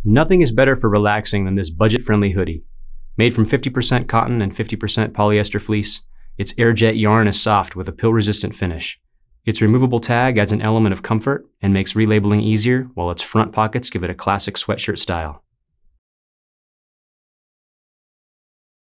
Nothing is better for relaxing than this budget-friendly hoodie. Made from 50% cotton and 50% polyester fleece, its air-jet yarn is soft with a pill-resistant finish. Its removable tag adds an element of comfort and makes relabeling easier, while its front pockets give it a classic sweatshirt style.